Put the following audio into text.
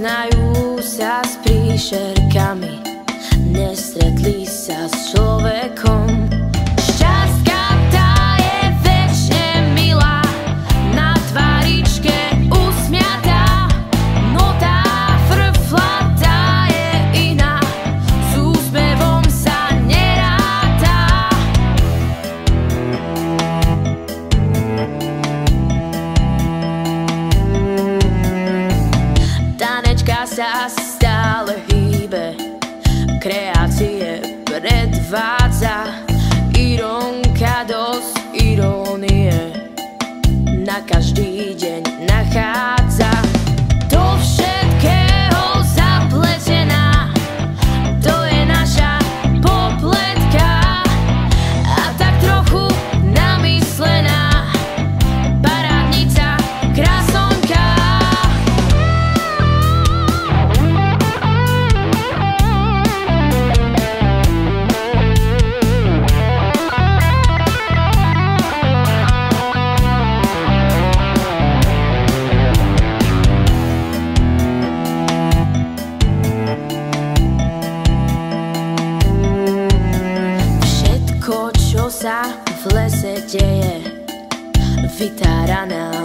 Poznajú sa s príšerkami, nestretli sa s človekom. Šťastka tá je večne milá, na tváričke usmiatá, no tá frflatá je iná, s úsmevom sa neráta. Tanečka sa stále hýbe, kreácie predvádza, irónka dosť irónie na každý deň nachádza. Do všetkého zapletená, to je naša popletka, a tak trochu namyslená parádnica, krásonka. Čo sa v lese deje, vytáraná